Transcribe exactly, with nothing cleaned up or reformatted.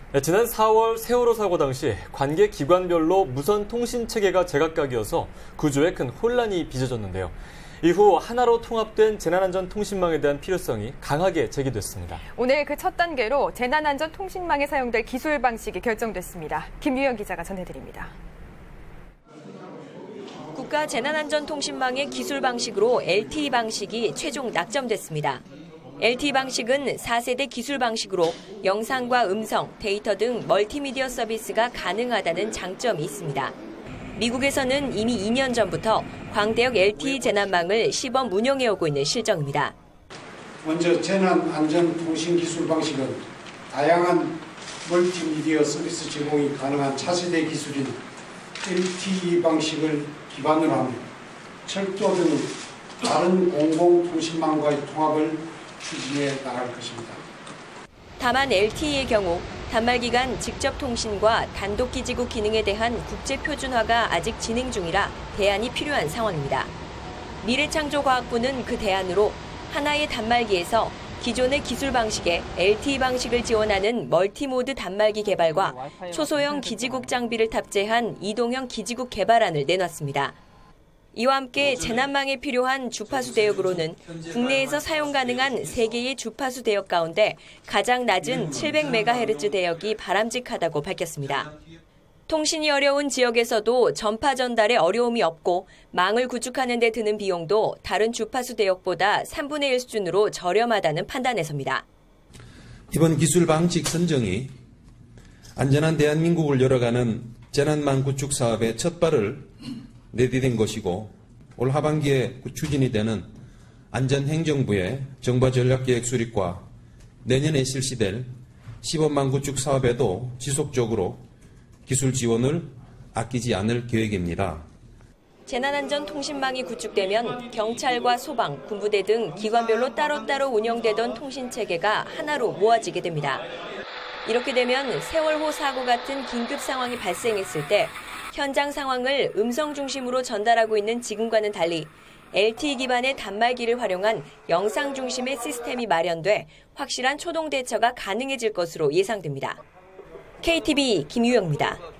지난 사월 세월호 사고 당시 관계 기관별로 무선 통신 체계가 제각각이어서 구조에 큰 혼란이 빚어졌는데요. 이후 하나로 통합된 재난안전통신망에 대한 필요성이 강하게 제기됐습니다. 오늘 그 첫 단계로 재난안전통신망에 사용될 기술 방식이 결정됐습니다. 김유영 기자가 전해드립니다. 국가 재난안전통신망의 기술 방식으로 엘티이 방식이 최종 낙점됐습니다. 엘티이 방식은 사 세대 기술 방식으로 영상과 음성, 데이터 등 멀티미디어 서비스가 가능하다는 장점이 있습니다. 미국에서는 이미 이 년 전부터 광대역 엘티이 재난망을 시범 운영해오고 있는 실정입니다. 먼저 재난안전통신기술 방식은 다양한 멀티미디어 서비스 제공이 가능한 차세대 기술인 엘티이 방식을 기반으로 하며 철도 등 다른 공공통신망과의 통합을 추진해 나갈 것입니다. 다만 엘티이의 경우 단말기간 직접 통신과 단독기지국 기능에 대한 국제표준화가 아직 진행 중이라 대안이 필요한 상황입니다. 미래창조과학부는 그 대안으로 하나의 단말기에서 기존의 기술 방식에 엘티이 방식을 지원하는 멀티모드 단말기 개발과 초소형 기지국 장비를 탑재한 이동형 기지국 개발안을 내놨습니다. 이와 함께 재난망에 필요한 주파수 대역으로는 국내에서 사용 가능한 세 개의 주파수 대역 가운데 가장 낮은 칠백 메가헤르츠 대역이 바람직하다고 밝혔습니다. 통신이 어려운 지역에서도 전파 전달에 어려움이 없고 망을 구축하는 데 드는 비용도 다른 주파수 대역보다 삼분의 일 수준으로 저렴하다는 판단에서입니다. 이번 기술 방식 선정이 안전한 대한민국을 열어가는 재난망 구축 사업의 첫 발을 내디딘 것이고 올 하반기에 추진이 되는 안전행정부의 정보전략계획 수립과 내년에 실시될 시범망 구축 사업에도 지속적으로 기술 지원을 아끼지 않을 계획입니다. 재난안전통신망이 구축되면 경찰과 소방, 군부대 등 기관별로 따로따로 운영되던 통신체계가 하나로 모아지게 됩니다. 이렇게 되면 세월호 사고 같은 긴급 상황이 발생했을 때 현장 상황을 음성 중심으로 전달하고 있는 지금과는 달리 엘티이 기반의 단말기를 활용한 영상 중심의 시스템이 마련돼 확실한 초동 대처가 가능해질 것으로 예상됩니다. 케이티비 김유영입니다.